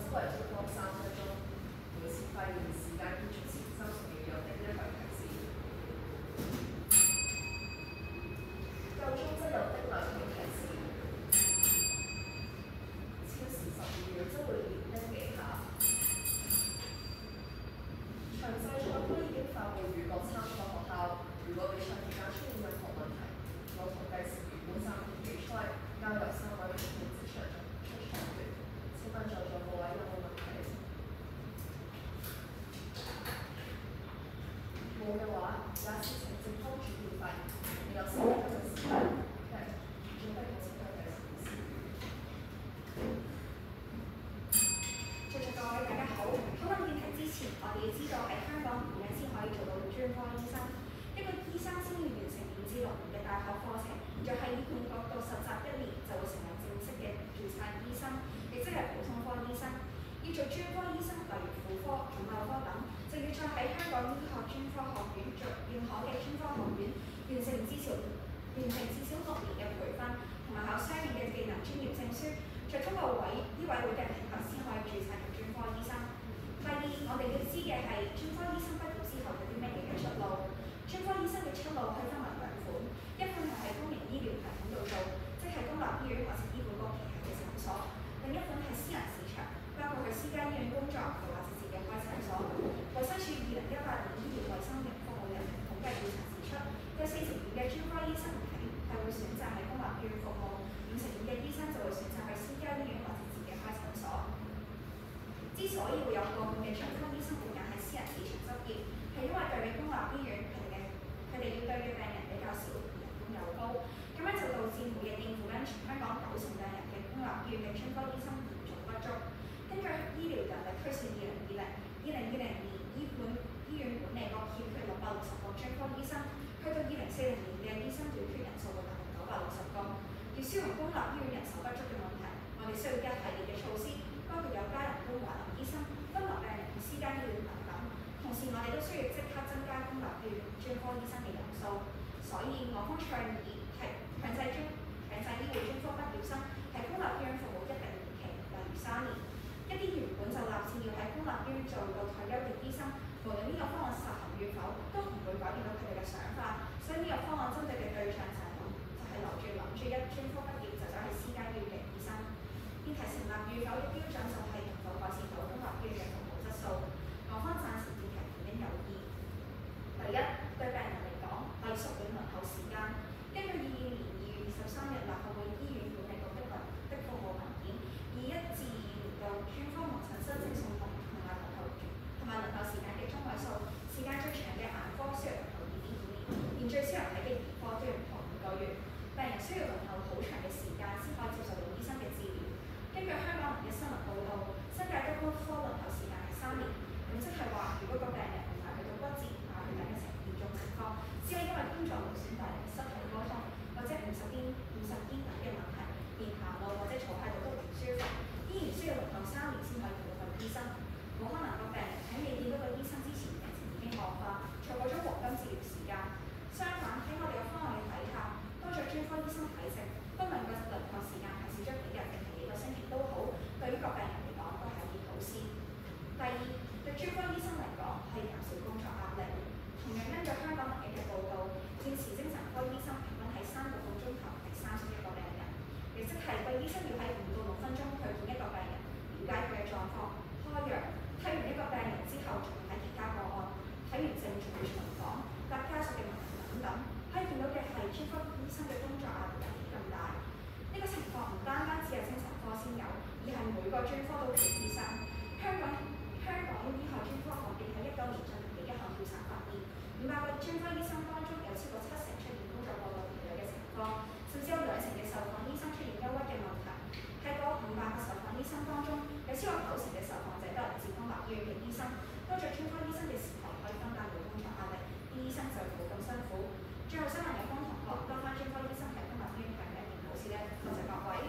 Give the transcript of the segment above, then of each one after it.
周圍做多3分鐘，每次發現時間結束前30秒有叮一個提示。夠鐘則有叮2條提示。超時12秒則會連叮幾下。詳細賽果已經發布予各參賽學校。如果比賽期間出現任何問題，我同計時員會暫停比賽，交由3位評判即場出場決。請問在座各位有冇問題？冇嘅話，也是請正方主編發言。你有時間就時間。準備好請向計時員示意。 在座各位大家好，討論議題之前，我哋要知道喺香港點樣先可以做到專科醫生。一個醫生先要完成5至6年嘅大學課程，再喺醫管局度實習1年，就會成為正式嘅註冊醫生，亦即係普通科醫生。要做專科醫生，例如婦科、腫瘤科等，就要再喺香港醫學專科學院做認可嘅專科學院，完成至少6年嘅培訓，同埋考相應嘅技能專業證書，再通過醫委會嘅評核先可以註冊嘅專科醫生。第二，我哋要知嘅係專科醫生畢業之後有啲乜嘢嘅出路。專科醫生嘅出路可以分為2款，一款係喺公營醫療系統度做，即係公立醫院或者醫管局旗下嘅診所；另一款係私人市場，包括去私家醫院工作，又或者自己開診所。衛生署2018年醫療衞生服務人員統計調查指出，有42%嘅專科醫生係會選擇喺公立醫院服務，52%嘅醫生就會選擇去私家醫院或者自己開診所。之所以會有個半嘅專科醫生會揀喺私人市場執業，係因為對比公立醫院，佢哋要對嘅病人比較少，人工又高，咁樣就導致每日應付緊全香港90%病人嘅公立醫院嘅專科醫生嚴重不足。根據醫療人力推算2020年醫院管理局欠缺660個專科醫生，去到2040年嘅醫生短缺人數會達到960個。要消融公立醫院人手不足嘅問題，我哋需要一系列嘅措施，包括有加人工華臨醫生、分流病人去私家醫院等等。同時，我哋都需要即刻增加公立醫院專科醫生嘅人數，所以我方倡議係強制醫護專科畢業生喺公立醫院服務一定年期，例如3年。一啲原本就立志要喺公立醫院做到退休嘅醫生，無論呢個方案實行與否，都唔會改變到佢哋嘅想法。所以呢個方案針對嘅對象就係諗住一專科畢業就走去私家醫院嘅醫生。議題成立與否嘅標準就係能否改善到公立醫院嘅服務質素。我方贊成議題點樣有意。第一，對病人嚟講，係縮短輪候時間。根據2022年2月23日立法會醫院管理局的服務文件，21至22年度專科門診新症數目同埋輪候時間嘅中位數，時間最長嘅眼科需要輪候2.5年，連最少人睇嘅兒科都要輪候5個月。病人需要輪候好長嘅時間先可以接受到醫生嘅治療。根據香港人嘅新聞報導，新界一般科輪候時間係3年，咁即係話，如果個病人唔係去到骨折、血等嘅嚴重情況，只係因為工作勞損帶嚟嘅失去溝通，或者50肩等嘅問題，連行路或者坐喺度都唔舒服，依然需要輪候3年先可以見到個醫生。冇可能個病人喺未見到個醫生之前，病情已經惡化，錯過咗黃金治療時間。相反，喺我哋嘅方案嘅底下，多咗專科醫生睇症，不論個輪候時間係少咗幾日定係幾個星期都好，對於個病人嚟講都係一件好事。第二，對專科醫生嚟講係減少工作壓力。同樣根據香港文記嘅報導，現時精神科醫生平均係3個半鐘頭係31個病人，亦即係個醫生要喺5到6分鐘去見一個病人，了解佢嘅狀況，開藥，睇完一個病人之後仲要睇其他個案，睇完症仲要巡訪，答家屬嘅問題等等，可以見到嘅係專科醫生嘅工作壓力有幾咁大。呢個情況唔單只係精神科先有，而係每個專科都缺醫生。香港醫學專科學會喺19年進行嘅一項調查發現，500個專科醫生當中有超過70%出現工作過度疲累嘅情況，甚至有2成嘅受訪醫生出現憂鬱嘅問題。喺嗰500個受訪醫生當中，有超過90成嘅受訪者都係嚟自公立醫院嘅醫生。多咗專科醫生嘅時候，可以分擔到工作壓力，啲醫生就冇咁辛苦。最後，新聞有方同學多翻專科醫生喺公立醫院係咪一件好事呢？多謝各位。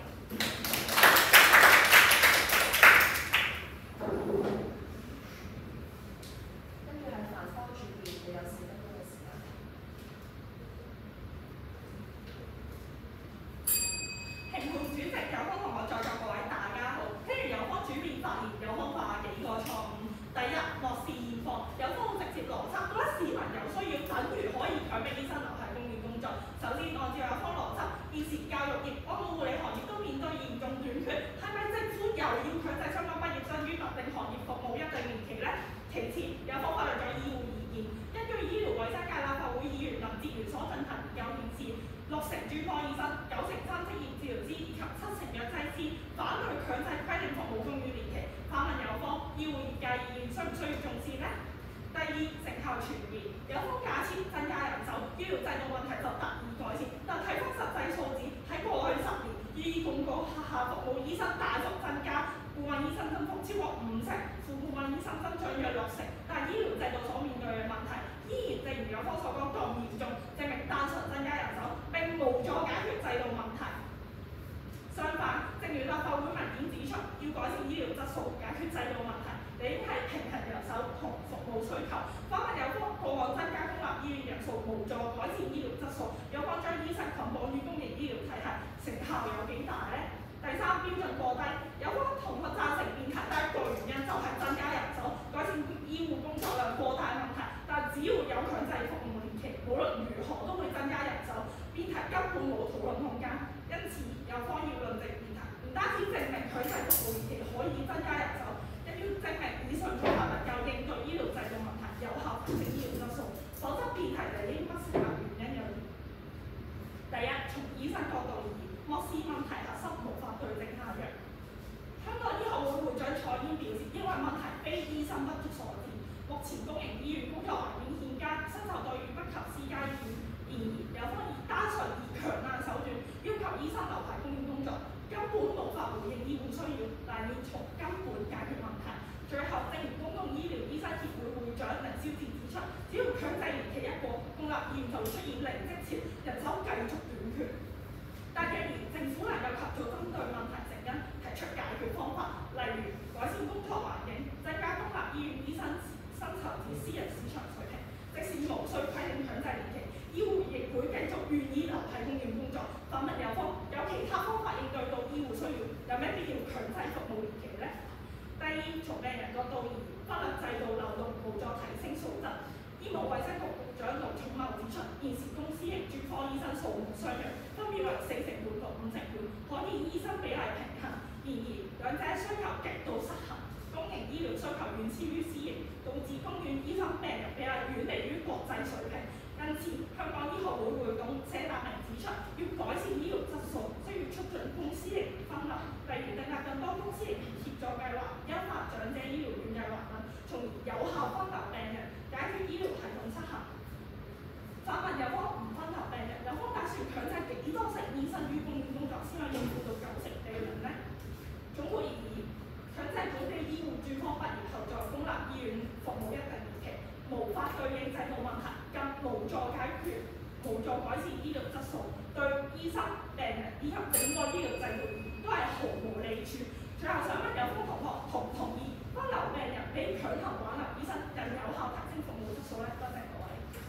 其次，有方發表咗醫護意見，根據醫療衛生界立法會議員林哲玄所進行研究顯示，60成專科醫生、93%職業治療師以及70%藥劑師反對強制規定服務供應年期。反問有方，醫護業界意見需唔需要重視呢？第二，成效存疑。有方假設增加人手，醫療制度問題就得以改善，但睇翻實際數字，喺過去10年，醫管局轄下服務醫生大幅增加，顧問醫生增幅超過50%，副顧問醫生增長約60%，但醫療制度所面對嘅問題依然正如有方所講咁嚴重，證明單純增加人手並無助解決制度問題。相反，正如立法會文件指出，要改善醫療質素、解決制度問題，理應係平衡人手同服務需求。反問有方過往增加公立醫院人數無助改善醫療質素，有方將醫生捆綁於公營醫療體系，成效有幾大呢？第三，標準過低。有方同學贊成辯題，第一個原因就係增加人手，改善醫護工作量過大問題，但只要有強制服務年期，無論如何都會增加人手，辯題根本冇討論空間。因此，有方要論證辯題，唔單止證明強制服務年期可以增加人手，亦要證明以上做法能夠應對醫療制度問題，有效提升醫療質素，否則辯題理應不成立原因有二。第一，從醫生角度而言，漠視問題核心，無法對症下藥。香港醫學會會長蔡堅表示，因為問題非醫生不足所致，目前公營醫院工作環境欠佳，薪酬待遇不及私家醫院。然而，有方單純以強硬手段要求醫生留牌供應工作，根本無法回應醫護需要，但要從根本解決問題。最後，正如公共醫療醫生協會會長凌霄志指出，只要強制年期一過，公立醫院就會出現零職潮，人手繼續短缺。但既然政府能夠及早針對問題成因，提出解決方法，例如改善工作環境、增加公立醫院醫生薪酬至私人市場水平，即使無需規定強制年期，醫護亦會繼續願意留喺公營工作。反問有方，有其他方法應對到醫護需要，有咩必要強制服務年期呢？第二，從病人角度而言，忽略制度漏洞無助提升素質。醫務衛生局局長盧寵茂指出，現時公私營專科醫生數目相若，分別為4成半同5成半，可見醫生比例平衡。然而，兩者需求極度失衡，公營醫療需求遠超於私營，導致公院醫生病人比例遠離於國際水平。因此，香港醫學會會董謝達明指出，要改善醫療質素，需要促進公私營分流，例如訂立更多公私營協作計劃、優化長者醫療券計劃等，從而有效分流病人，解決醫療系統失衡。反問有方唔分流病人，有方打算強制幾多成醫生於公院工作先可以應付到90成病人呢？總括而言，強制本地醫護專科畢業後在公立醫院服務一定年期，無法對應制度問題，更無助解決、無助改善醫療質素，對醫生、病人以及整個醫療制度而言都係毫無利處。最後想問有方同學同唔同意分流病人比強行挽留醫生更有效提升服務質素呢？多謝各位。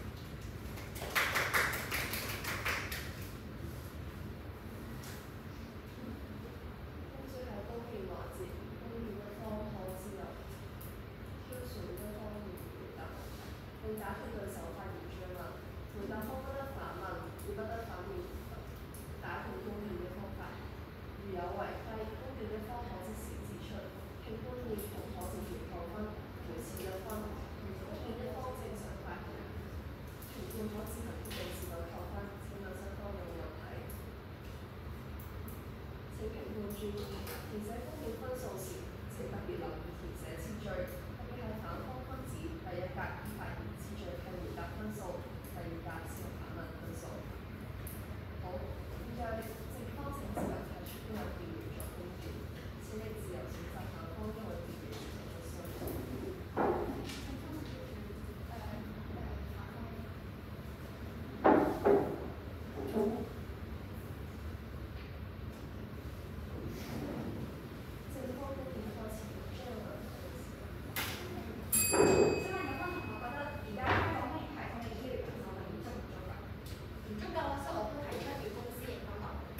最後公辯環節，公辯一方可自由挑選一方面回答問題，並解決對手發言追問。回答方不得反問，亦不得反辯打斷公辯一方發言。如有違規，公辯一方可即時指出，並判以同可直接扣分、無次一分。如公辯一方正常發言，全判可自行決定是否扣分。請問雙方有冇問題？請評判注意，填寫公辯分數時，請特別留意填寫次序，特別係反方分指第一格依發言次序係回答分數，第二格是反問分數。好，現在正方請自由提出邊位辯員作公辯，請你自由選擇下方一位辯員提出質詢。 唔足夠，所以我都提出要公私營分流。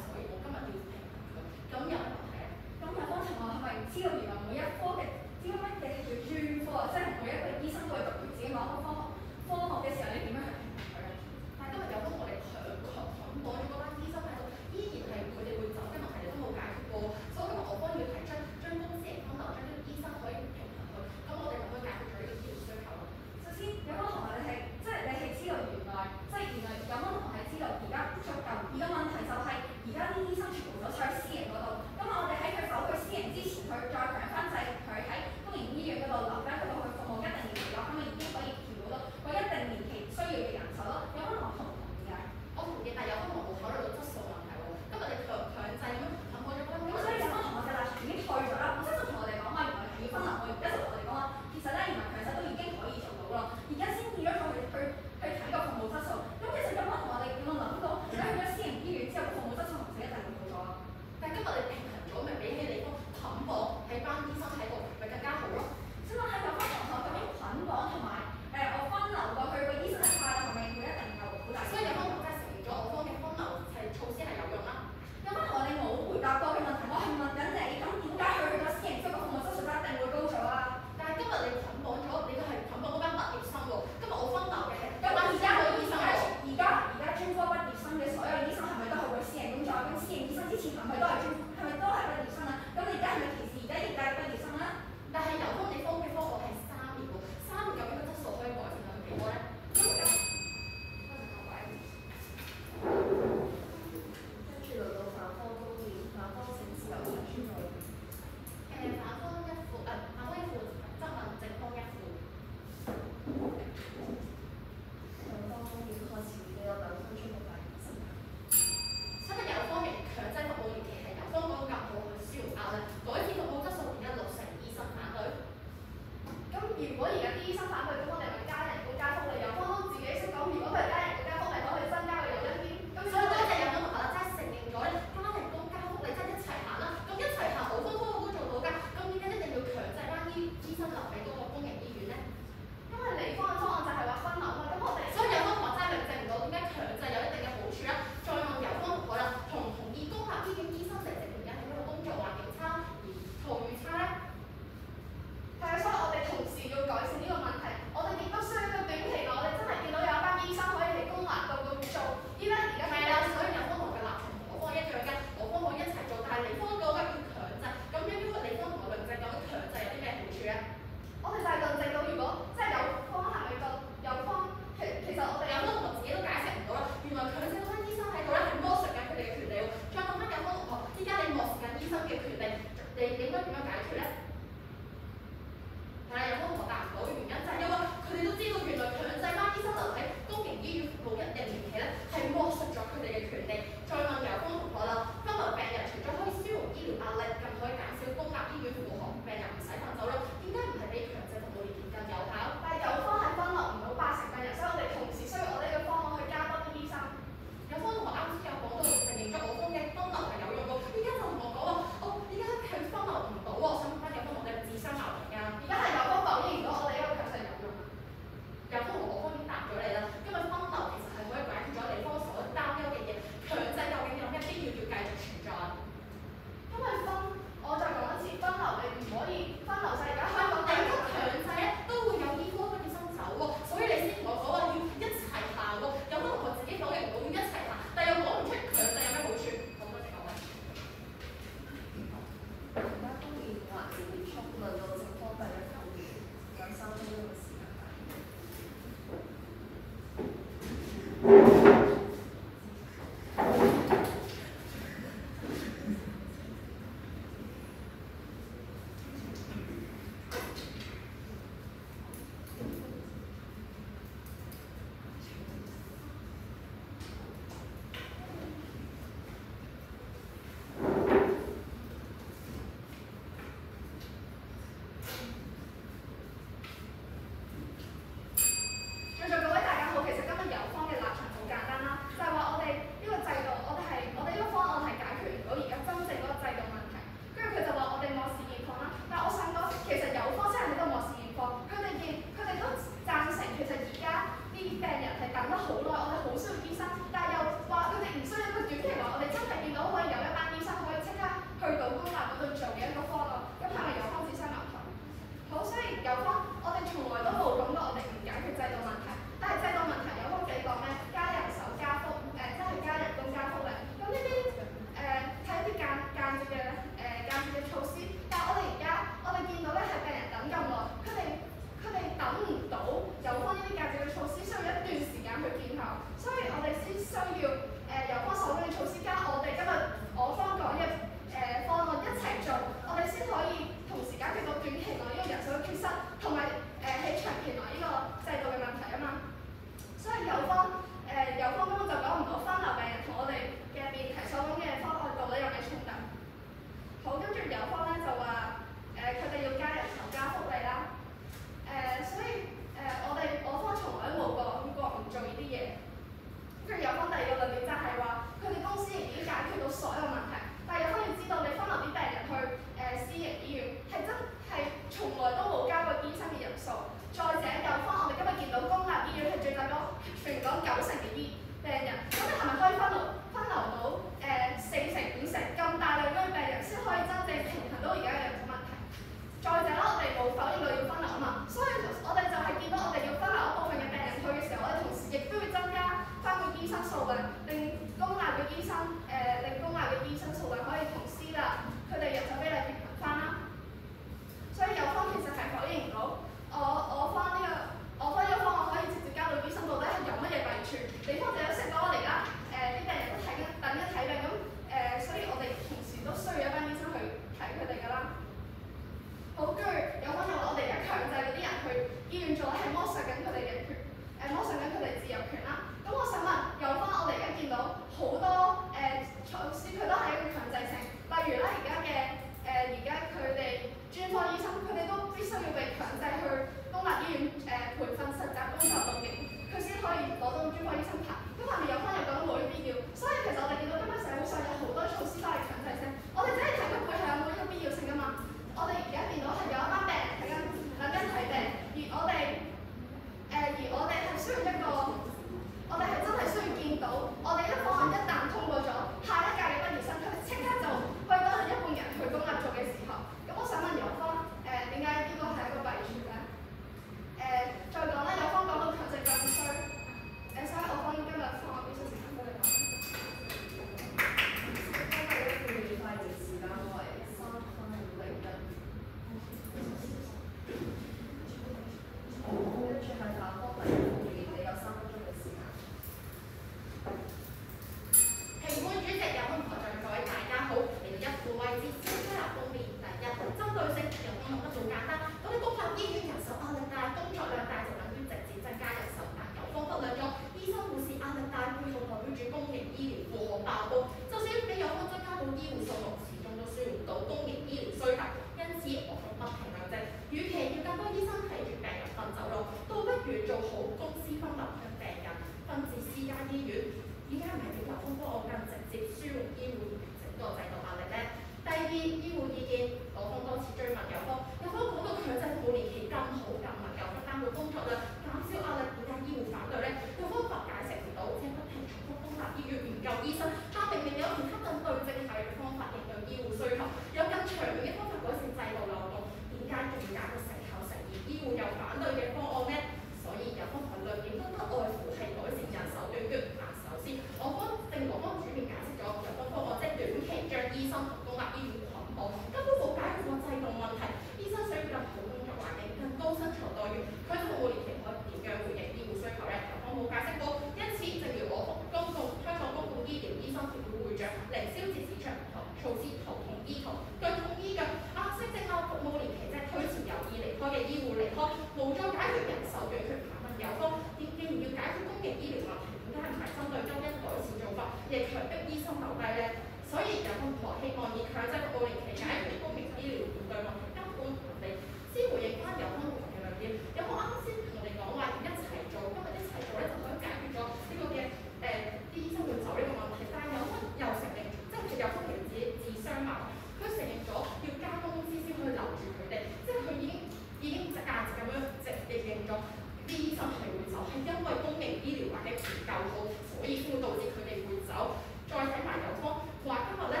以先會導致佢哋會走。再睇埋有方話今日咧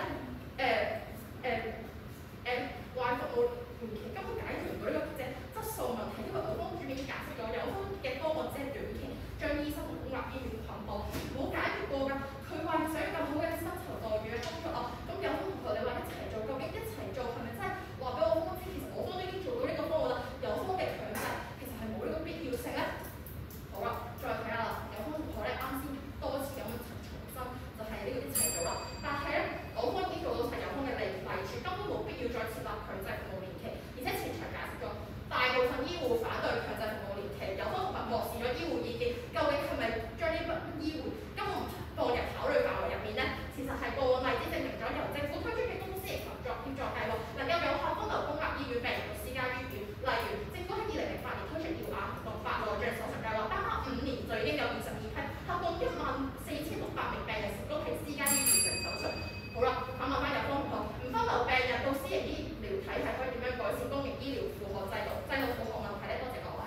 話服務年期根本解決唔到呢個質素問題，因為我方主面解釋咗有方嘅方案只係短期將醫生同公立醫院捆綁，冇解決過㗎。佢話想要更好嘅薪酬待遇嘅工作啊，咁有方同學你話一齊做，究竟一齊做係咪真係話俾我方知？其實我方都已經做到呢個方案啦，有方嘅強制其實係冇呢個必要性咧。好啦，再睇下啦，有方同學咧啱先多次咁樣重申，就係呢個一齊做啦。但係咧，我方已經做到齊有方嘅例處，根本冇必要再設立強制服務年期，而且前場解釋咗，大部分醫護反對強制服務年期，有方同學漠視咗醫護意見，究竟係咪將呢筆醫護根本放入考慮範圍入面咧？其實係個案例子證明咗由政府推出嘅公私營合作協助計劃，能夠有效分流公立醫院病人到私家醫院。例如，政府喺2008年推出耀眼行動法內障手術計劃，單單5年就已經有22批，合共14600名病人成功喺私家醫院完成手術。好啦，反問翻有方同學，唔分流病人到私營醫療體系可以點樣改善公營醫療負荷制度負荷問題咧？多謝各位。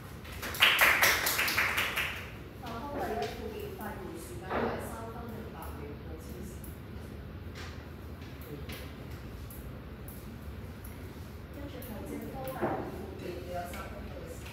法科第一附件發言時間為3分08秒，到超時。跟住係政科第二附件要有3分鐘嘅時間。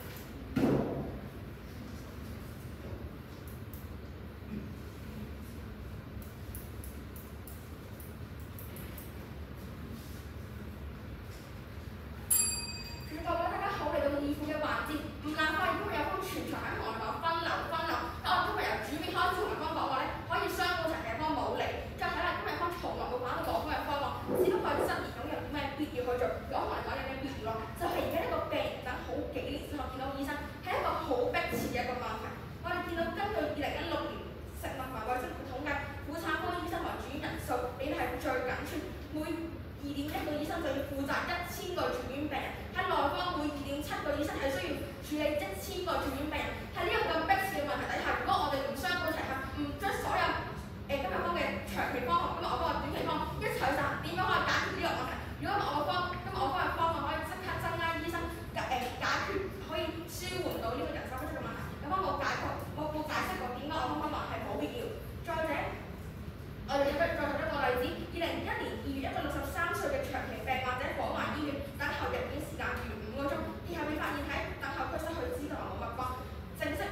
各位大家好，嚟到議庫嘅環節，唔難發現今日有方全場喺同我哋講分流。但我今日由主面開始同方講話咧，可以雙管齊嘅方冇嚟。再睇下今日方從來冇反對過方嘅方案，只不過係質疑咁有啲咩必要去做。如果同你講有咩必要咯，就係而家呢個病人等好幾年先可見到醫生，係一個好迫切嘅一個問題。我哋見到根據2016年食物及衛生局統計，婦產科醫生為住院人數比例係最緊張，每2.1個醫生就要負責1000個住院病人，喺內科每2.7個醫生係需要處理1000個住院病人。喺呢個咁迫切嘅問題底下，如果我哋唔雙管齊下，唔將所有今日方嘅長期方案，今日我方嘅短期方案一齊去實行，點樣可以解決呢個問題？如果今日我方嘅方案可以即刻增加醫生解決，可以舒緩到呢個人手不足嘅問題。有方冇解釋過點解我方方案係冇必要。再者，我哋再舉一個例子，2021年2月，一個63歲嘅長期病患者廣華醫院等候入院時間逾5個鐘，然後被發現喺等候區失去知覺冇脈搏，證實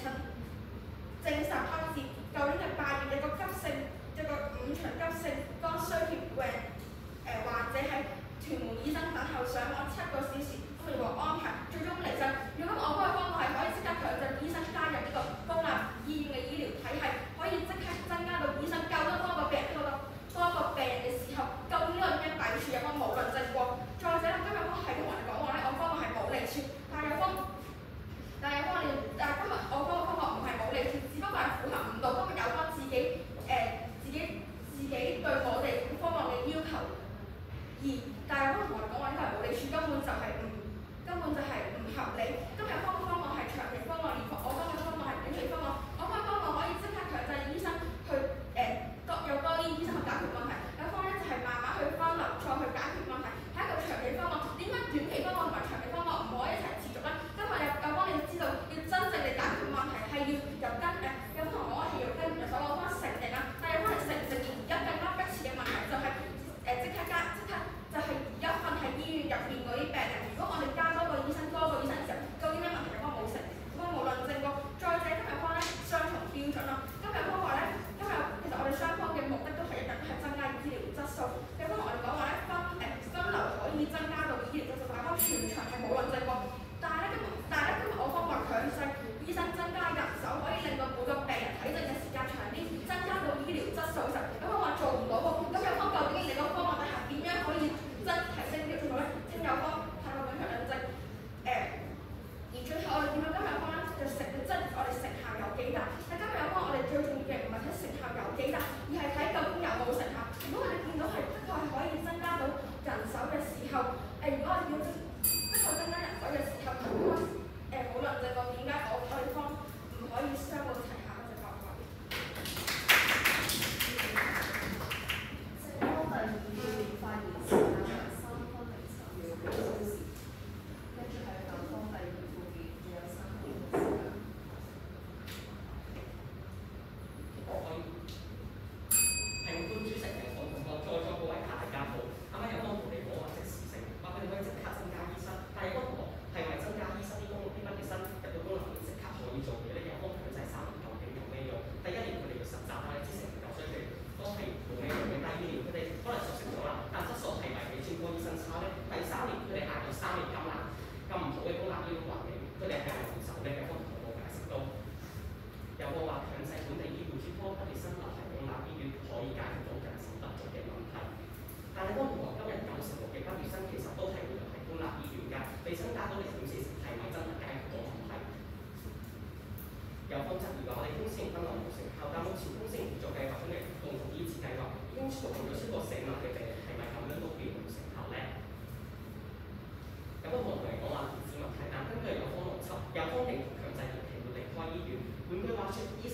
開始。舊年嘅8月，一個5場急性肝衰竭病患者喺屯門醫生等候上網7個小時，都未獲安排，最終離世。如果我方嘅方案係可以即刻強制醫生加入呢個公立醫院嘅醫療體系，可以即刻增加到醫生救得多個病人嘅時候，究竟呢個咩弊處？有方無論證過。再者，今日方係同我哋講話咧，我方案係冇利處，但係今日我方嘅方案唔係冇利處，只不過係符合唔到今日有方自己對我哋方案嘅要求。但係有方同我哋講話呢個係冇利處，根本就係唔合理。今日方嘅方案係長期方案，而我方嘅方案係短期方案。我方嘅方案可以即刻強制醫生去有多啲醫生去解決問題。有方咧就係慢慢去分流，再去解決問題，係一個長期方案。點解短期方案同埋長期方案唔可以一齊持續咧？今日有方你要知道，要真正地解決問題係要有方同我係要跟有方承認啦。但係有方係承認而家更加迫切嘅問題就係就係而家瞓喺醫院入邊嗰啲病人。如果我哋加多個醫生嘅時候，究竟咩問題有方冇成？有方無論證過。再者今日方咧雙重標準啦。今日方話咧，其實我哋雙方嘅目的都係一樣，係增加醫療質素。有方同我哋講話咧，分流可以增加到醫療質素，但係方全場係冇論證過。但係咧今日我方話強制醫生增加人手，可以令到每個病人睇診嘅時間長啲，增加到醫療質素嘅時候，有方話做唔到喎。咁有方究竟你個方案底下點樣可以提升呢個質素咧？請有方太過勉強論證。而最後我哋見到今日方咧就我哋成效有幾大？但今日有方我哋最重要嘅唔係睇成效有幾大，而係睇究竟有冇成效。如果我哋見到係的確係可以增加到人手嘅時候，如果我哋要的確增加人手嘅時候，無論證過點解我哋方唔去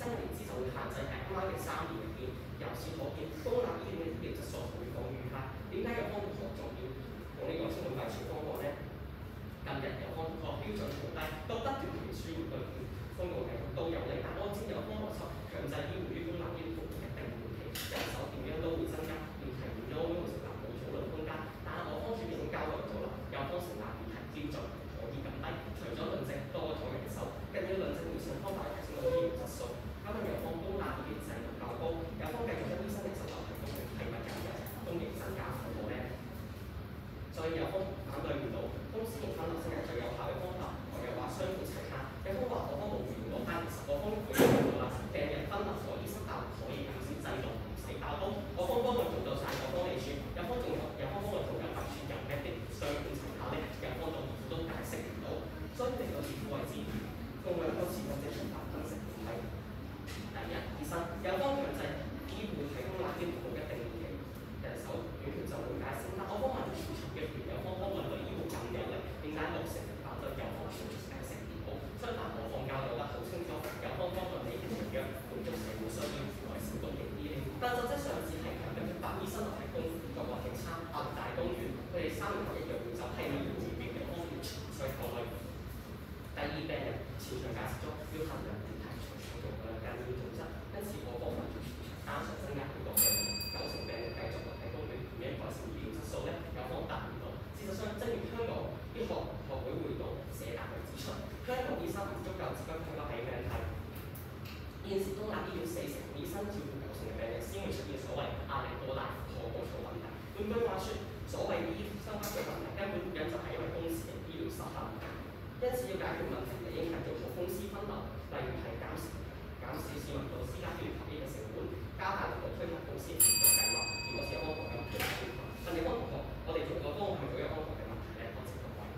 新嘅年資就會限制喺啱啱嘅3年入邊，由此可見公立醫院嘅醫療質素每況愈下。點解有方同學仲要用呢個充滿廢除方案咧？近日有方同學標準好低，覺得短期輸入對公共系統都有利，但我知有方邏輯強制醫護於公立醫療服務一定年期，人手點樣都會增加，問題點樣都會成立冇討論空間。但係我方主已經交代咗啦，有方成立議題標準可以咁低，除咗論證多咗人手，更要論證換算方法提升到醫療質素。加上有方公立醫療制度較高，有方繼續將醫生人手流提供嘅係咪減人，公營增加服務咧？所以有方反對唔到公私營分流先係最有效嘅方法，我又話雙管齊下。有方話我方冇預到翻，其實我方會做到啦。病人分流咗，醫生效可以減少制度唔死爆煲。我方幫佢做到晒，我方理處，有方仲有方幫佢做緊白處，有咩啲雙管齊下咧？有方到都解釋唔到，所以嚟到自負為之，共兩個詞或者出發分析唔係。第一，醫生有方強制醫護提供立即服務一定年期，人手短缺就會解釋。但我方問調查嘅團有方對醫護咁有力，點解60%反對有方全解釋唔好？相反，我方教導得好清楚，有方對你嘅同樣滿足社會需要，扶為小公營醫療。但實質上只係強迫100醫生提供作為其他大公園，佢哋3年後一樣會走，係醫護治療嘅方面需考慮。第二，病人前場解釋咗要衡量問題從長用嘅間醫總則，因此我方問調查加上增加佢個病人，90%病人繼續喺公園點樣改善醫療質素咧？有方答唔到。事實上，正如香港醫學會會導社達佢指出，香港醫生唔足夠，只不過係個係命題。現時公立醫院40%醫生照顧90%嘅病人，先會出現所謂壓力過大、負荷過重問題。換句話說，所謂醫生不足問題，根本原因就係因為公私營醫療失衡。因此要解決問題，理應係做好公私分流，例如係減少市民到私家醫療求醫嘅成本，加大力度推行公私營合作計劃。如果是有幫助嘅問題，問你幫同學，我哋做個方向係咪有幫助嘅問題咧？多謝各位。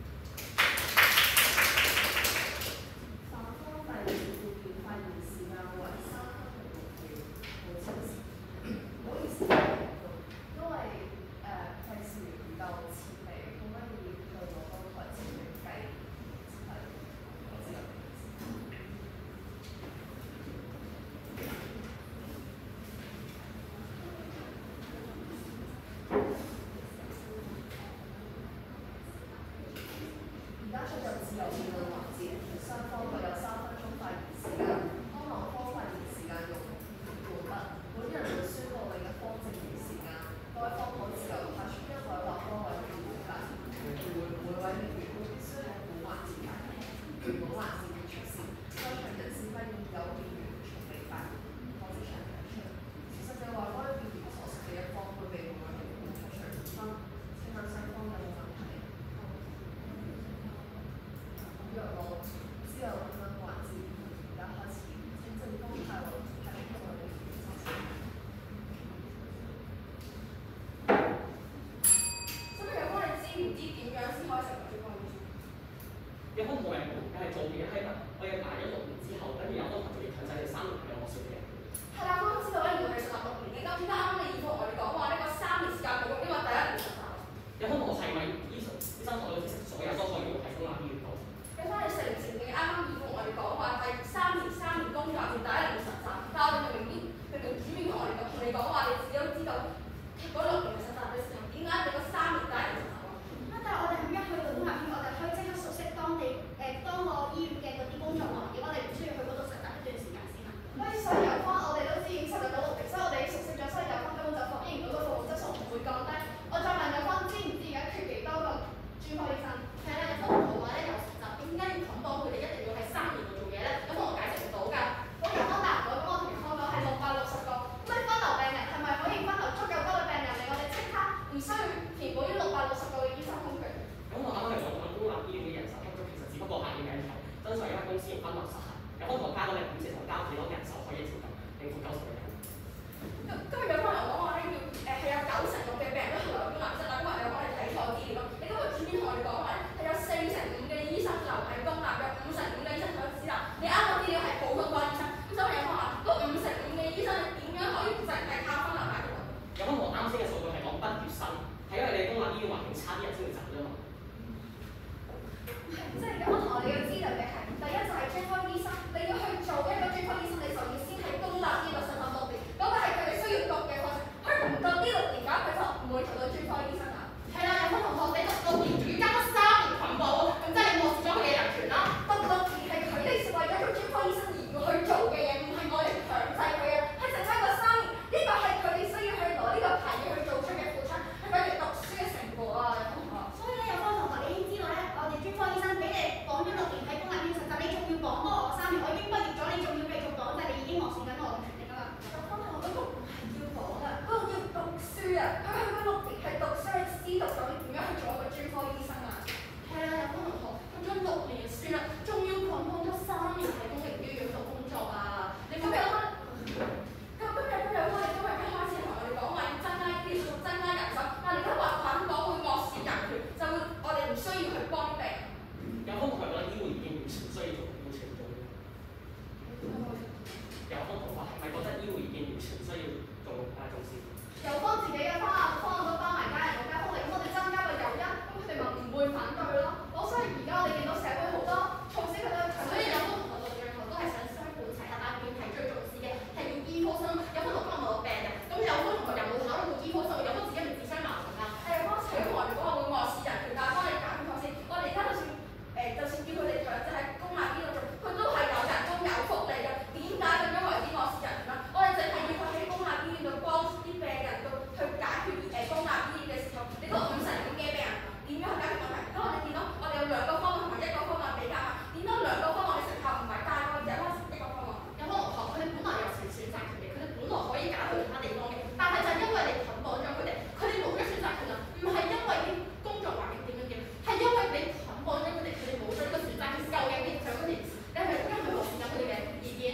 法科第2附件發言時間為3分6秒，冇超時。唔好意思，因為費事唔夠設備，可唔可以去我嗰台設備計？而家進入自由辯論環節，雙方各有3分鐘發言時間。當兩方發言時間用完畢，本人會宣佈另一方剩餘時間。該方可自由派出1位或多位議員發言，每位議員必須喺本環節發言。如本環節結束時，在場人士發現有議員從未發言，可即場提出。事實嘅話，該議員所屬嘅一方會被本委員會提出2分。請問雙方有冇問題？若冇，之後5分環節而家開始。請正方派出我哋嘅議員發言。 所以有幫你知唔知點樣先可以成為專科醫生？ 有方同我係做嘅係乜？我哋捱咗6年之後，跟住有方仲要強制你3年嘅學術嘅。 係啦，我都知道咧，要係實習6年嘅。咁點解啱啱你以同我哋講話呢個3年時間冇用，因為第1年實習？ 有方同學係咪醫生學到知識，所有都可以用喺公立醫院度？ 有翻你4年前嘅啱啱以同我哋講話第3年工作，第1年實習，但係我哋明主編同你講話，你自己都知道嗰6年嘅實習嘅時候，點解你個3年第1年實習啊？ 但係我哋係一去到公立醫院，我哋可以即刻熟悉當個醫院嘅嗰啲工作環境，我哋唔需要去嗰度實習一段時間先啊。 所以有方我哋都知已經實習咗6年，所以我哋已經熟悉咗，所以有方根本就反映唔到個服務質素唔會降低。我再問有方知唔知而家缺幾多個專科醫生？係啦，有方同學話咧有實習，點解要捆綁佢哋一定要係3年度做嘢咧？有方我解釋唔到㗎。咁有方答唔到，咁我同你講係660個。咁你分流病人係咪可以分流足夠多嘅病人嚟？我哋即刻唔需要填補呢660個嘅醫生空缺。 咁我啱啱係講公立醫院嘅人手不足，其實只不過係要命題，真相因為公司要分流實行。有方同學加多你5次同交幾多人手可以應付90%嘅人。 今日有方又講話咧係有96%嘅病人都係留公立醫生，嗱咁有可能睇錯資料咯。你今日主編同我哋講話咧係有45%嘅醫生留喺公立，有55%嘅醫生喺私立。你啱個資料係普通科醫生，咁所以有方話嗰55%嘅醫生你點樣可以淨係靠分流解決？ 有方同學啱先嘅數據係講畢業生，係因為你公立醫院環境差啲人先會走啫嘛。 即係有可能我哋要知道嘅係，第一就係專科醫生，你要去做一個專科醫生，你就要需要去幫病人。 有方同學覺得醫護已經完全唔需要做標準工嘅。有方同學係咪覺得醫護已經完全唔需要做公司？ 有方自己嘅方案都包埋家人嘅家福利，咁我哋增加個誘因，咁佢哋咪唔會反對咯。所以而家我哋見到社會好多措施佢都係，所以有方同學到最後都係想雙管齊下，但係問題最重視嘅係要醫科生。有方同學問我病人，咁有方同學又冇考慮到醫科生，有方自己咪自相矛盾啦。有方取外如果我會漠視人權，但係幫你解決錯先。我哋而家就算叫佢哋強制喺公立醫療做，佢都係有人工有福利嘅。點解咁樣為之漠視人權啦？我哋淨係要佢喺公立醫院度幫啲病人度去解決公立醫院嘅時候，你個50%嘅病人點樣去解決問題？咁我哋見到我哋有兩個方案同埋一個方案比較嘛，點解兩個方案嘅成效唔係大過一個方案？有方同學佢哋本來有選擇權嘅，佢哋本來可以揀去其他地方嘅，但係就因為你捆綁咗佢哋，佢哋冇咗選擇權啦。唔係因為啲工作環境點樣嘅，係因為你捆綁咗佢哋，佢哋冇咗呢個選擇權。究竟你想嗰件事，你係咪因為無視緊佢哋嘅意見？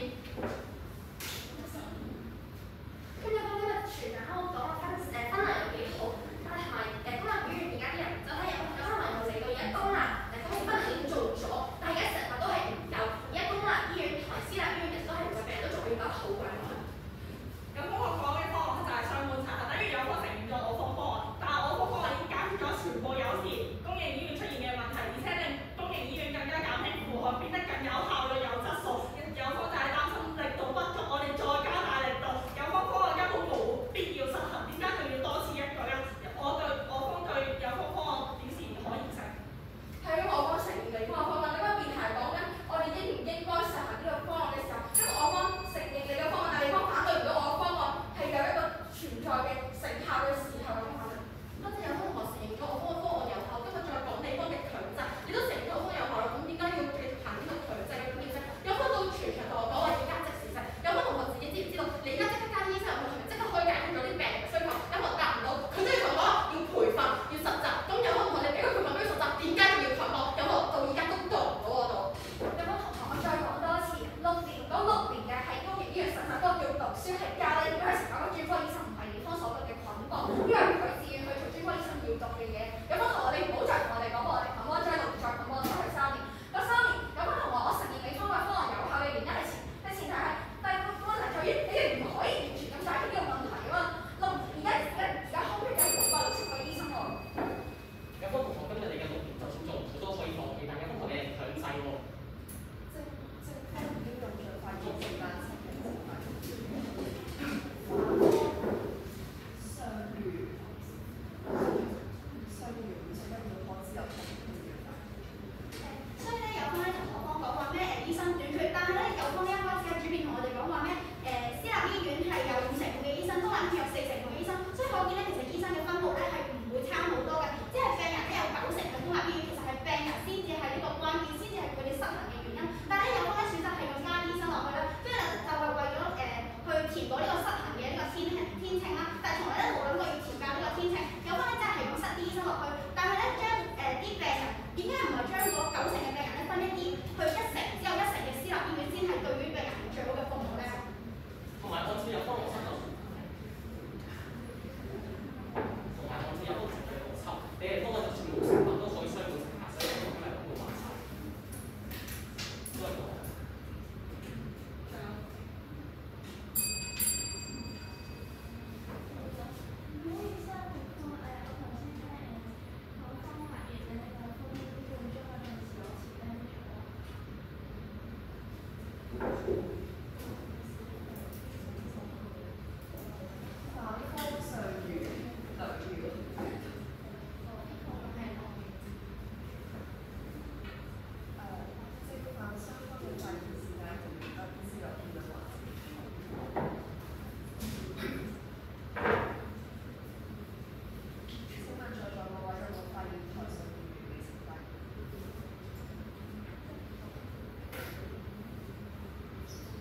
跟住呢個傳聞喺度講分流有幾好，但係公立醫院而家啲人就係有可能嚟到而家公立分流已經做咗，但係而家成日都係唔夠。而家公立醫院同埋私立醫院其實都係每個病人都仲要交好貴。 咁我講嘅方案就係雙管齊下，等於有方承認咗我方方案，但係我方方案已經解決咗全部有時公營醫院出現嘅問題，而且令公營醫院更加減輕負荷，變得更有效率、有質素。有方就係擔心力度不足，我哋再加大力度。有方方案根本冇必要實行，點解仲要多此一舉啊？我方對有方方案表示唔可以承認。 係因為我方承認你方案，你嗰個辯題講緊我哋應唔應該實行呢個方案嘅時候，因為我方承認你個方案，但係你方反對唔到我個方案係有一個存在嘅成效嘅時候，有冇可能？嗰陣有方同學承認咗我方嘅方案有效，今日再講你方嘅強制，你都承認咗我方有效啦，咁點解要繼續行呢個強制嘅方式？有方到全場同我講話要加值時薪，有方同學自己知唔知道？你而家即刻加啲醫生入去，係咪即刻可以解決咗啲病人嘅需求？有方答唔到，佢都要同我講要培訓、要實習。咁有方同學你俾佢培訓、俾佢實習，點解仲要捆綁？有方到而家都做唔到我度。 有冇同學我再講多一次？6年嘅喺公營醫院實習都叫讀書，係教你點樣去成為一個專科醫生，唔係地方所講嘅捆綁，因為佢自願去做專科醫生要讀嘅嘢。有冇同學你唔好再同我哋講我哋捆綁咗6年，再捆綁咗去3年。嗰3年有冇同學我承認你方嘅方案有效嘅原因係前提係，但係個問題在於你哋唔可以完全咁解決呢個問題啊嘛。而家空缺緊60060個醫生喎。 有方同學今日你嘅6年就算做唔到都可以放棄，但有方同學你係強制喎。 即係已經用盡快啲時間成嘅時間。相遇唔使一要開始有同所以咧，有方咧同我方講話咩醫生短缺，但係咧有方呢一開始嘅主編同我哋講話咩私立醫院係有50%嘅醫生，公立醫院有40%嘅醫生，所以可見咧其實醫生嘅分佈咧係唔會差好多嘅，即係病人咧有90%喺公立醫院，其實係病人先至係呢個關鍵，先至係佢哋失衡嘅原因。但係咧有方咧選擇係咁加醫生落去啦，跟住就係為咗去填補呢個失衡嘅呢個天秤啦，但係從來咧冇諗過要調校呢個天秤。有方咧真係咁塞啲醫生落去，但係咧將啲病人點解唔係將嗰90%嘅病人咧分一啲去1成，只有1成嘅私立醫院先係對於病人最好嘅服務咧？ 同埋按照有方邏輯就，同埋按照有方程嘅邏輯，你哋方案就算冇成分都可以雙管齊下，所以今日講到話曬，都係講。 反方上語兩語。即係反雙方嘅發言時間同而家先有邊個話？請問在座各位有冇發言台上語嘅請發言？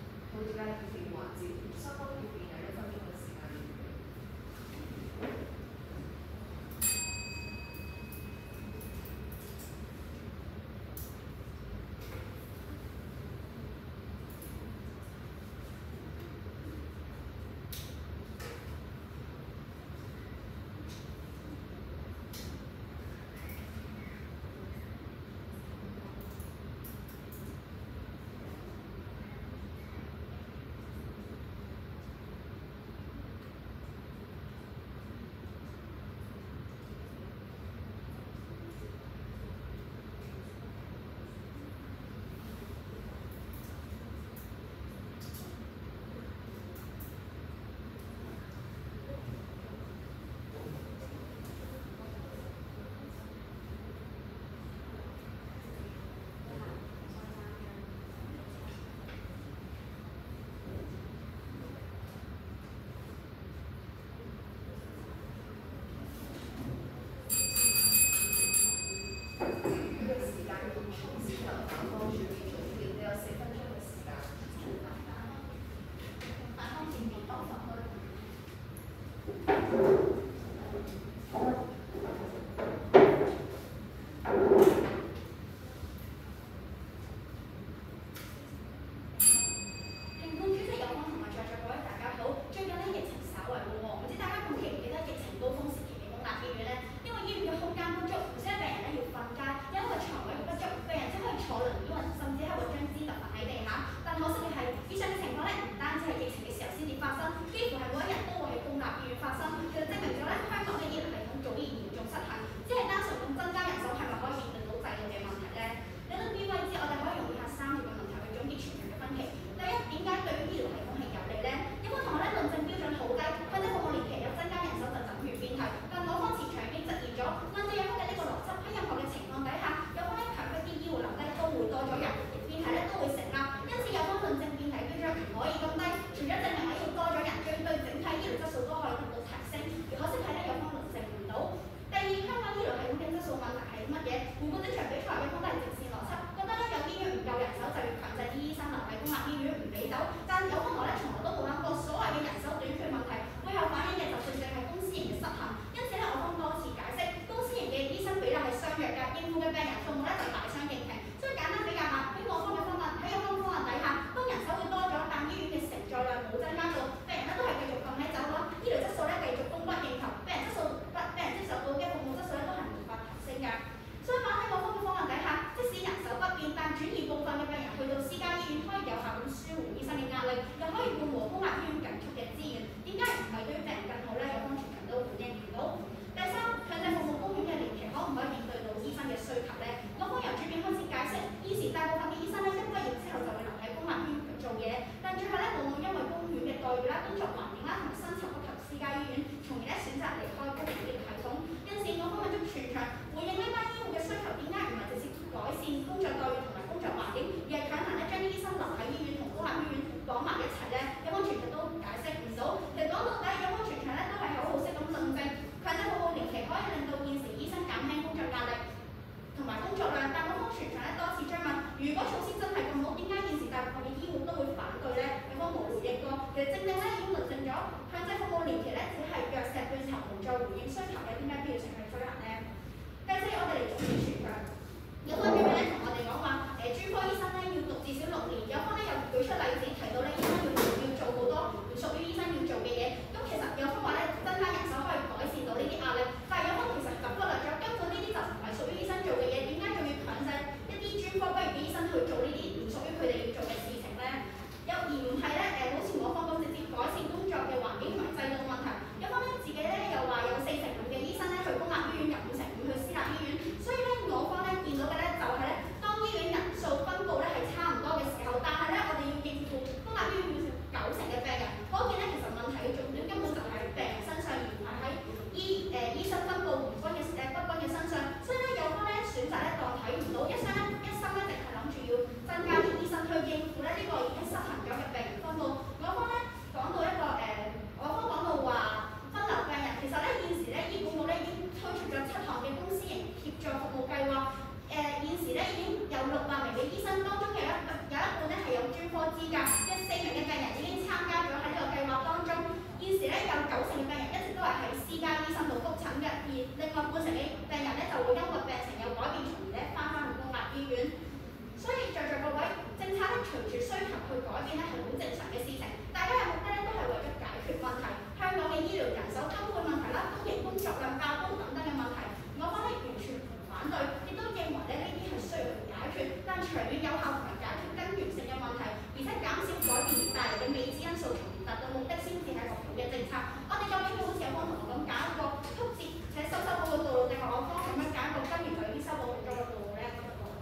場比賽嘅方都係直線邏輯，覺得咧有醫院唔夠人手就要強制啲醫生留喺公立醫院唔俾走，但有方我咧從來都冇諗過所謂嘅人手短缺問題，背後反映嘅就算淨係公私營嘅失衡。因此咧，我方多次解釋，公私營嘅醫生比例係相若㗎，應付嘅病人數目咧就大相徑庭。所以簡單比較下，喺我方嘅方案底下，當人手會多咗，但醫院嘅承載量冇增加到，病人咧都係繼續瞓喺走廊，醫療質素咧繼續供不應求，病人接受到嘅服務質素咧都係無法提升㗎。相反喺我方嘅方案底下，即使人手不變，但轉移部分嘅病人去到私家醫院，可以有效咁舒緩醫生嘅壓力，又可以緩和公立醫院緊縮嘅資源。點解唔係對於病人更好咧？有方全場都回應唔到。第三，強制服務公院嘅年期可唔可以面對到醫生嘅需求咧？我方由主編開始解釋，現時大部分嘅醫生咧一畢業之後就會留喺公立醫院做嘢，但最後咧往往因為公院嘅待遇啦、工作環境啦同埋薪酬不及私家醫院，從而咧選擇離開公營醫療系統。因此，我方問足全場回應呢班醫護嘅需求，點解唔係直接改善工作待遇同埋工作環境，而係強行咧將啲醫生留喺醫院同公立醫院綁埋一齊咧？有方全場都解釋唔到。其實講到底，有方全場咧都係口號式咁論證，強制服務年期可以令到現時醫生減輕工作壓力同埋工作量，但我方全場咧多次追問，如果措施真係咁好，點解現時大部分嘅醫護都會反對咧？有方冇回應過。其實正咧已經論證咗，強制服務年期咧只係藥石對酬，唔再回應需求嘅，點解必要成去推行咧？第四，我哋嚟總結全場。有方主編咧同我哋講話，專科醫生咧要讀至少6年。有方咧又舉出例子，提到咧醫生要做好多唔屬於醫生要做嘅嘢。咁其實有方話咧增加人手可以改善到呢啲壓力，但係有方其實就忽略咗根本呢啲就唔係屬於醫生做嘅嘢，點解仲要強制一啲專科畢業嘅醫生去做呢啲唔屬於佢哋要做嘅事情咧？而唔係咧好似我方咁直接改善工作嘅環境同埋制度問題。有方咧自己咧又話有45%嘅醫生咧去公立醫院，有55%去私立醫院，所以咧我方咧見到嘅咧就係咧當醫院人數分佈咧係差唔多嘅時候，但係咧我哋要應付公立醫院90%嘅病人，可見咧其實問題嘅重點根本就係病人身上，而唔係喺醫生分佈不均嘅身上。所以咧有方咧選擇咧當睇唔到，一心一直係諗住要增加啲醫生去應付咧呢個已經失衡咗嘅病人分佈。我方咧講到一個我方講到話分流病人，其實咧現時咧醫管局咧已經推出咗7項嘅公私營協助服務計劃。現時咧已經有600名嘅醫生，當中有一半咧係有專科資格嘅4名嘅病人已經參加咗喺呢個計劃當中。現時咧有90%嘅病人一直都係喺私家醫生度覆診嘅，而另外半成嘅病人咧就會因為病情有改變，從而咧翻去公立醫院。所以在座各位，政策咧隨住需求去改變咧係好正常嘅事情，大家嘅目的咧都係為咗解決問題，香港嘅醫療人手分配問題啦、公營工作量較高等等嘅問題，我方咧完全唔反對，亦都認為咧呢啲係需要解決，但長遠有效同埋解決根源性嘅問題，而且減少改變而帶嚟嘅未知因素，從而達到目的先至係個好嘅政策。我哋究竟好似有方同學咁揀一個曲折且修補嘅道路，定係我方咁樣揀一個根源就已經修補唔到嘅道路咧？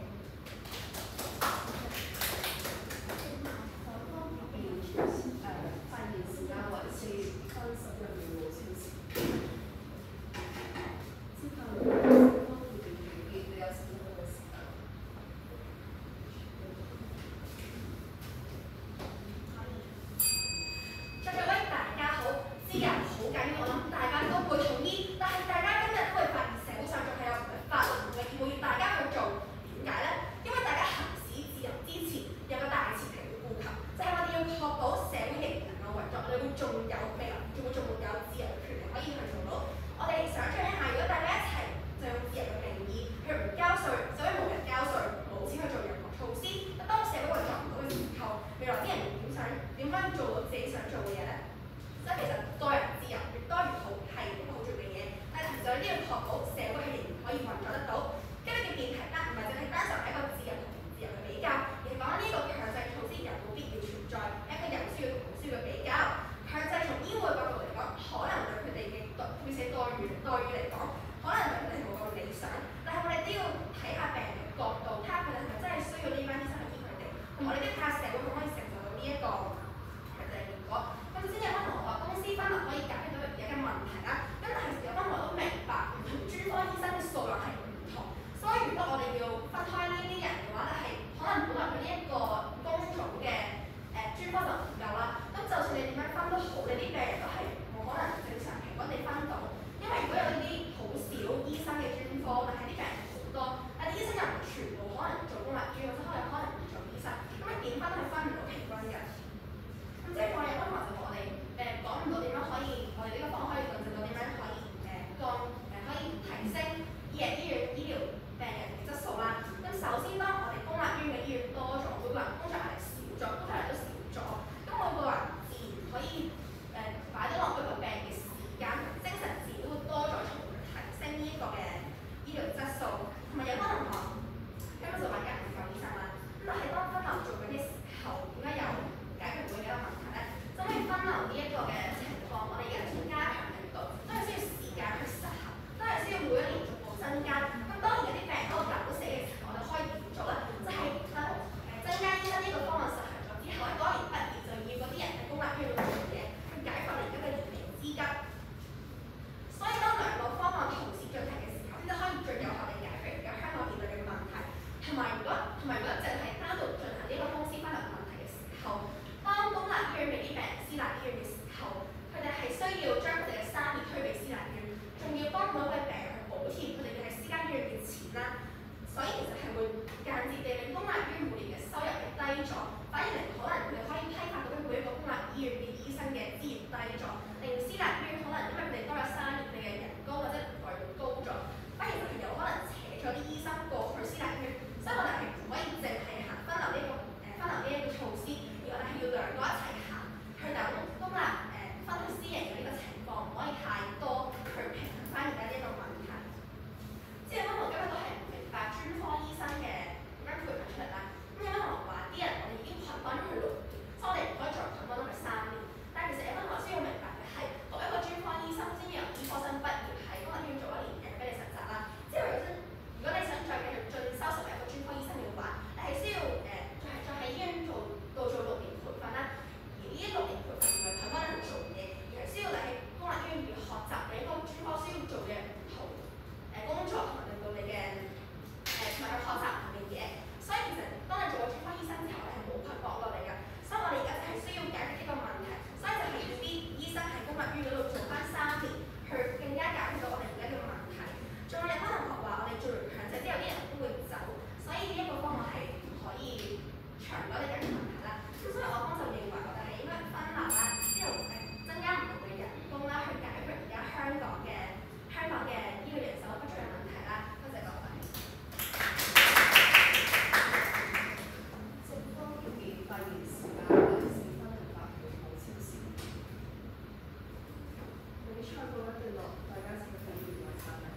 發言時間為4分11秒超時。之後你有10分鐘嘅時間。 去私立醫院，所以我哋係唔可以淨係行分流呢一個措施，而我哋係要兩個一齊行，去等公立分去私營嘅呢個情況唔可以太多，去平衡翻而家呢一個問題。之後我今日都係唔明白專科醫生嘅點樣培訓出嚟啦。咁有乜同學話啲人我哋已經培訓咗佢6年，所以我哋唔可以再培訓到佢3年。但係其實有乜同學需要明白嘅係，讀一個專科醫生先至由醫科生畢業喺公立醫院做1年嘅俾你實習啦。之後如果你想再繼續進修成為一個專科醫生嘅話，你係需要再喺醫院做6年培訓啦。而呢6年培訓唔係憑幫你去做嘢，而係需要你喺公立醫院要學習你一個專科需要做嘅唔同工作，同埋令到你嘅同埋去學習唔同嘅嘢。所以其實當你做咗專科醫生之後，你係冇佢幫到你㗎。所以我哋而家就係需要解決呢個問題，所以就係要啲醫生喺公立醫院嗰度做翻3年，去更加解決到我哋而家嘅問題。仲有另一班同學話我哋做完強制之後啲人都會走，所以呢一個方案係唔可以長久地解決問題啦。咁所以我方就認為我哋係應該分流啦，之後增加唔同嘅人工啦，去解決而家香港嘅呢個人手不足嘅問題啦。多謝各位。 政府建議發言時間14分0八秒，冇超時。比賽告一段落，大家請睇完為曬名。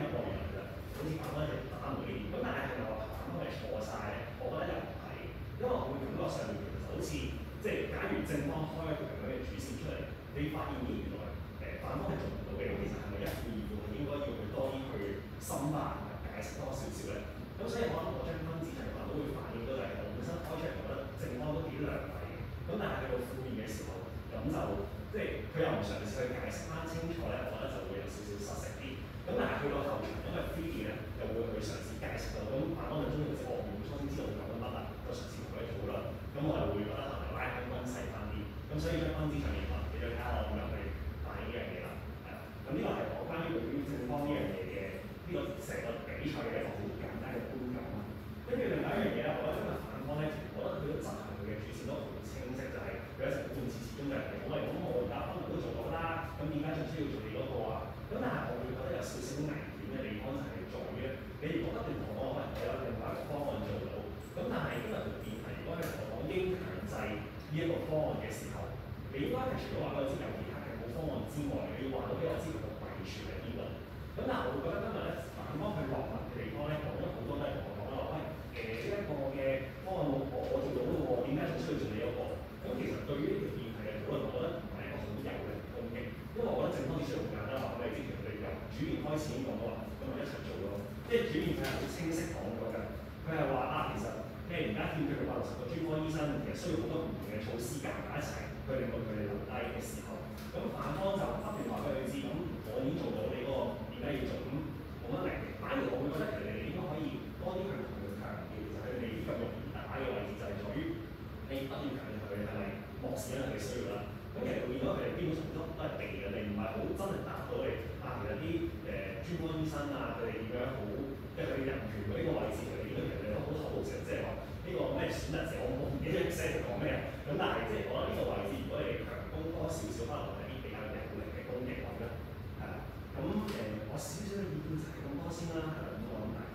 因為我會感覺覺上面其實就好似即係假如正方開一條咁樣嘅主線出嚟，你發現咦原來反方係做唔到嘅，咁其實係咪一負二負係應該要去多啲去深化同埋解釋多少少咧？咁所以我諗我將分子題目都會反映到就係我本身開出嚟覺得正方都幾良麗嘅，咁但係去到負面嘅時候，咁就即係佢又唔嘗試去解釋翻清楚咧，我覺得就會有少少失色啲。咁但係去到後場，因為 3D 咧又會去嘗試解釋到，咁反方就中意即係我唔初先知道佢講緊乜啦，就嘗試同佢討論，咁我就會覺得可能拉翻均勢翻啲，咁所以將分子上面你再睇下我咁樣去反映呢樣嘢啦，係啦，咁呢個係我關於對於正方呢樣嘢嘅呢個成個比賽嘅一個好簡單嘅觀感啦。跟住另外一樣嘢咧，我覺得今日反方咧，我覺得佢都執行佢嘅主線都好清晰，就係佢一成半次始終就係我咁我而家分都做到啦，咁點解仲需要做你嗰個啊？咁但係我會覺得有少少危險嘅地方就係在於咧，你如果不斷同我可能我有另外一個方案做到，咁但係今日條辯題如果係同我講應強制呢一個方案嘅時候，你應該係除咗話俾我知有其他嘅好方案之外，你要話到俾我知佢個弊處喺邊度。咁但係我會覺得今日咧反方佢落文嘅地方咧講咗好多都係同我講啦，喂呢一個嘅方案我做到嘅喎，點解仲需要做你嗰個？咁其實對於呢條辯題嘅討論，我覺得唔係一個好有力嘅攻擊，因為我覺得正方只需要好簡單話俾你知，其實你由主辯開始已經講到話，咁咪一齊做咯。即係主辯佢係好清晰講咗嘅，佢係話啊，其實你而家欠缺160個專科醫生，其實需要好多唔同嘅措施夾埋一齊，去令到佢哋留低嘅時候，咁反方就不斷話俾佢知，咁我已經做到你嗰個點解要做，咁冇乜力。反而我會覺得其實你哋應該可以多啲去同佢強調，其實佢哋呢個容易打嘅位置就係在於你不斷強調佢係咪漠視緊佢嘅需要啦。咁其實變咗佢哋基本上都係地嘅，你唔係好真係答到你啊。其實啲專科醫生啊，佢哋點樣好，即係佢哋人權嗰呢個位置，佢哋點樣其實你都好口號成，即係話呢個咩選擇者，我唔記得寫嚟講咩。咁但係即係我覺得呢個位置，如果你強攻多少少，可能係啲比較有力嘅攻擊位啦，係啦。咁我少少嘅意見就係咁多先啦，係啦。咁我諗大概。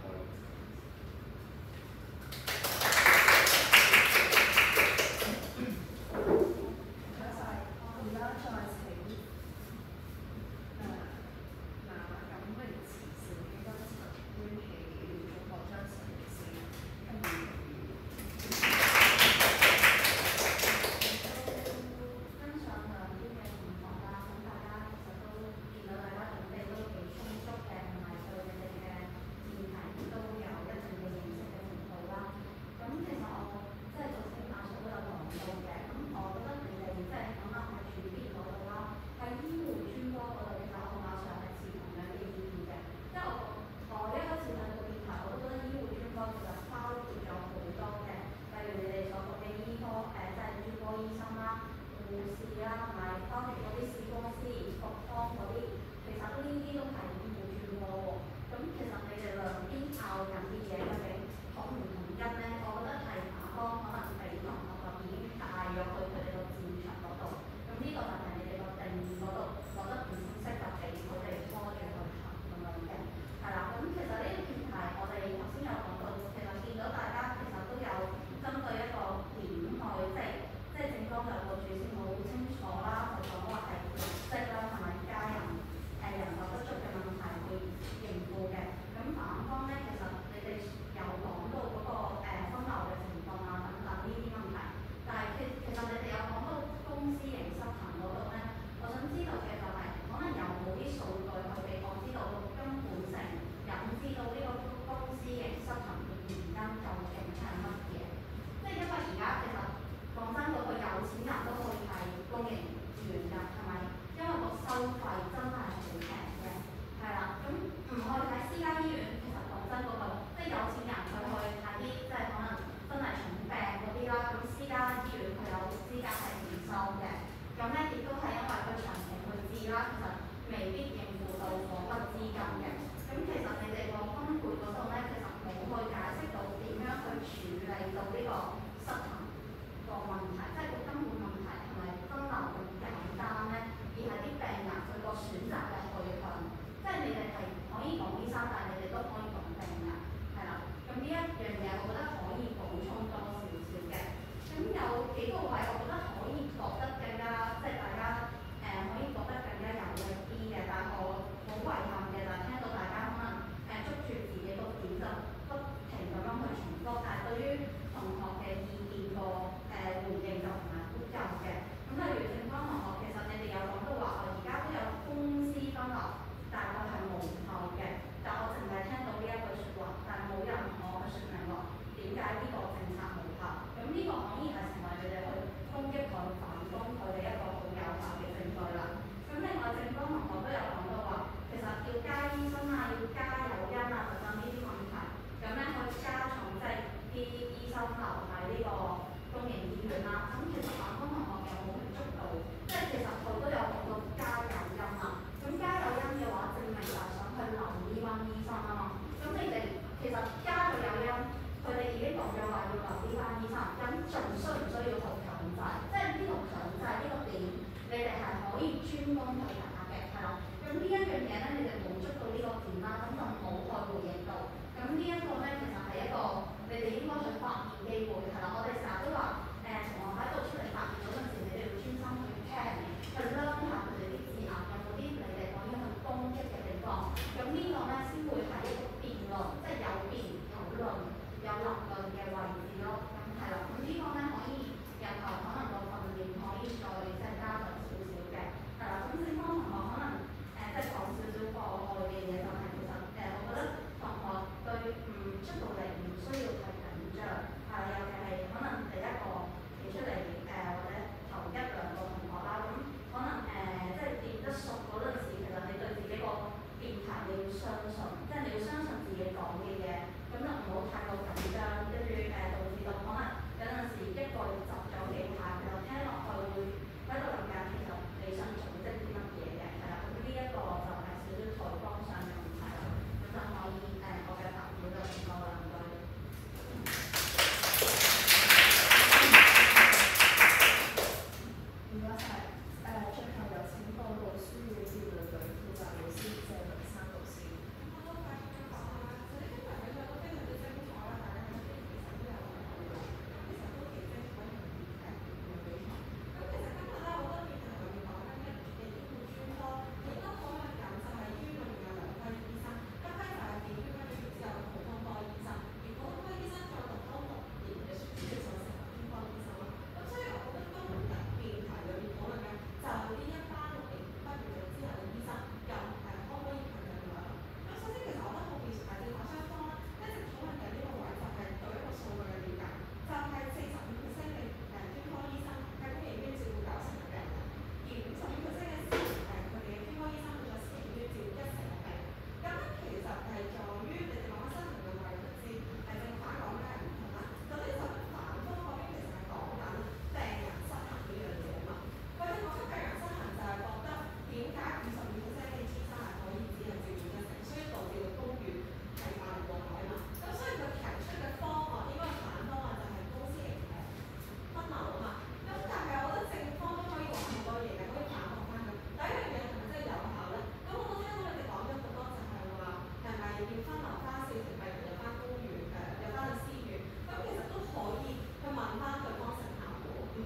同學嘅意見個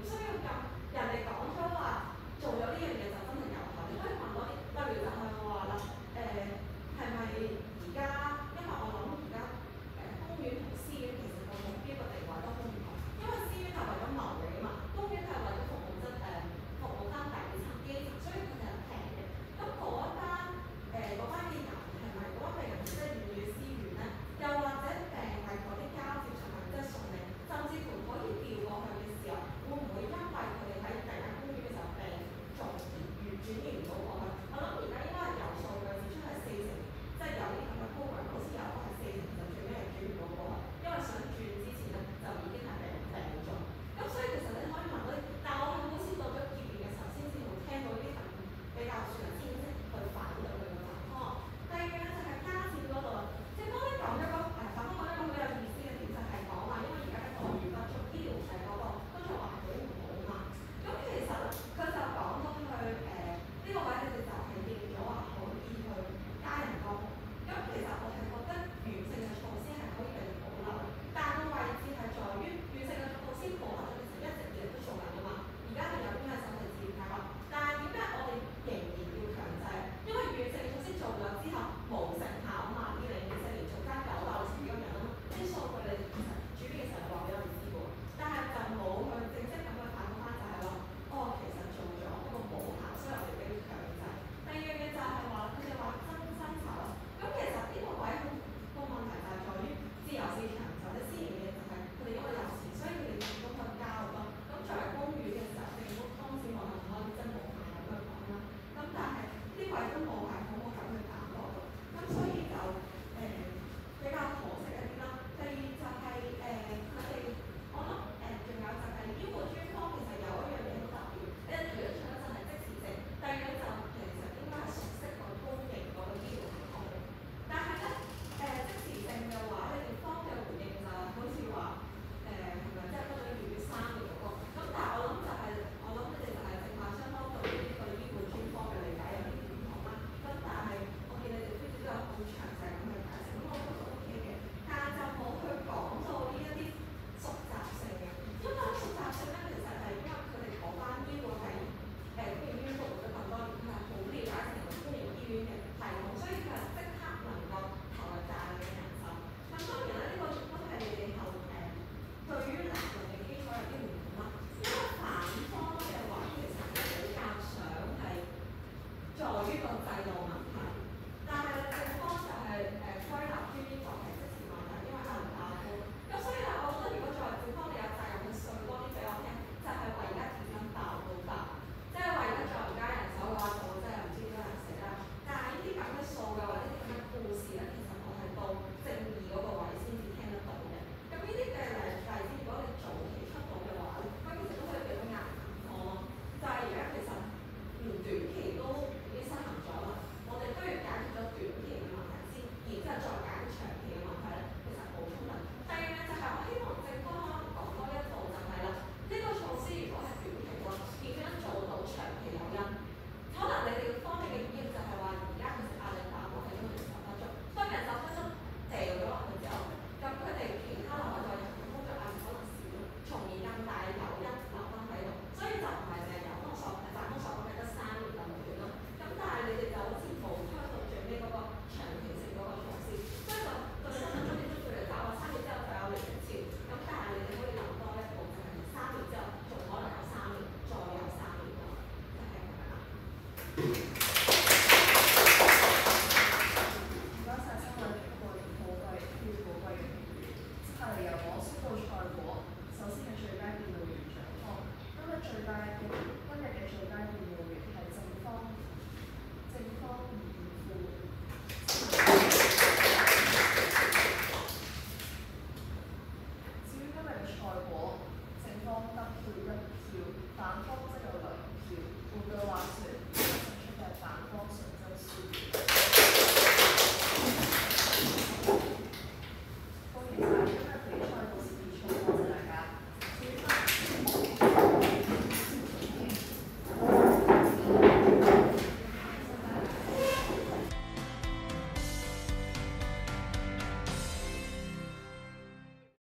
需要咁人哋講咗話做咗呢樣嘢就真係有效。你可以問多啲，例如就係話啦，係咪而家因為我諗而家公園同私園其實個目標個地位都好唔同，因為私園係為咗牟利啊嘛，公園係為咗服務翻底層基層，所以佢哋係平嘅。咁嗰班嘅人係咪嗰班嘅人即係願意私園咧？又或者定係嗰啲交接係咪即係送你？甚至乎可以調過去嘅時候，會唔會因為佢哋喺第一間公園嘅時候病重轉移唔到過去？我諗而家應該係有數據指出係40%，即係有啲咁嘅 program，好似有個係40%就最尾係轉唔到過去，因為想轉之前咧就已經係病咗。咁所以其實你可以問到，但係我係好似到咗結業嘅時候先至會聽到呢啲比較算係知識去反對佢嘅反方。第二樣咧就係加錢嗰度，即係當你講咗個反方講一個好有意思嘅點，就係講話因為而家嘅待遇不足，醫療嗰個工作環境唔好嘛。咁其實佢就講到去呢個位，你哋就係認咗話可以去加人工。咁其實我係覺得軟性嘅措施係可以繼續保留，但個位置係在於軟性嘅措施保留咗，其實一直以嚟都做緊㗎嘛。而家係有啲咩手續自計劃，但係點解我哋仍然要強制？因為軟性措施做咗之後冇成效啊嘛，2024年做加900好似幾個人啊嘛，啲數據你哋其實主編嘅時候話俾我哋知喎，但係就冇去正式咁去反覆翻，就係話哦其實做咗不過冇效，所以我哋俾佢強制。第二樣嘢就係話佢哋話增薪酬啦，咁其實呢個位個問題就係在於自由市場或者私營嘅就係佢哋因為有錢，所以佢哋員工去加好多。咁作為公園嘅時候，政府當時話唔可以真無限咁去講啦。咁但係呢位都冇係好好咁去減落咯。咁所以就比較可惜一啲啦。第二就係佢哋，我諗仲有就係醫護專科其實有一樣嘢好特別，除咗就係即時性，第二就其實應該係熟悉個公營嗰個醫療系統。但係咧即時性嘅話，你哋方嘅回應就好似話係咪即係不准越3年嗰個？咁但係我諗就係、我諗你哋就係正話雙方對呢個醫護專科嘅理解有啲唔同啦。咁但係我見你哋都有好詳細咁去解釋，咁我覺得 OK 嘅，但係就冇去講到呢一啲熟習性嘅，因為熟習性咧其實係因為佢哋嗰班醫護係公營醫院服務咗咁多年，佢係好了解成個公營醫院嘅系統，所以佢係即刻能夠投入大量嘅人手。咁當然咧，呢個亦都係你哋後對於立論嘅基礎有啲唔同啦。因為反方嘅話，其實比較想係在於個制度問題，但係正方就係歸納於呢個係即時問題，因為壓力大咗。咁所以咧，我覺得如果作為正方，你有責任去説多啲俾我聽，就係為而家點樣爆到爆，即係為而家再唔加人手嘅話，就我真係唔知點樣死啦。但係呢啲咁嘅數嘅或者啲咁嘅故事咧，其實我係到正義嗰個位先至聽得到嘅。咁呢啲嘅例子，如果你早期出到嘅話咧，咁其實都可以俾到壓力我咯。就係而家其實連短期都已經失衡咗啦，我哋不如解決咗短期嘅問題先，然之後再解決長期嘅問題咧，其實冇衝突。第二樣就係我希望政府可能講多一步就係啦，呢個措施如果係短期喎，點樣做到長期有因？可能你哋方面嘅意見就係話而家其實壓力大，我係因為人手不足，當人手不足掉咗落去之後，咁佢哋其他留喺度人嘅工作壓力可能少，從而更大嘅誘因留翻喺度，所以就唔係淨係由方所講嘅得3年咁短咯。咁但係你哋就好似冇推到最尾嗰個長期性嗰個措施，所以就對新聞中啲都對嚟講話3年之後就有離職潮，咁但係你哋可以諗多一步，就係3年之後仲可能有3年，再有3年咯，就係咁樣啦。 唔該曬三位經過寶貴嘅評語，接下嚟由我宣佈賽果。首先係最佳辯論員獎項，今日嘅最佳辯論員係正方二副。至於今日嘅賽果，正方得票1票，反方則有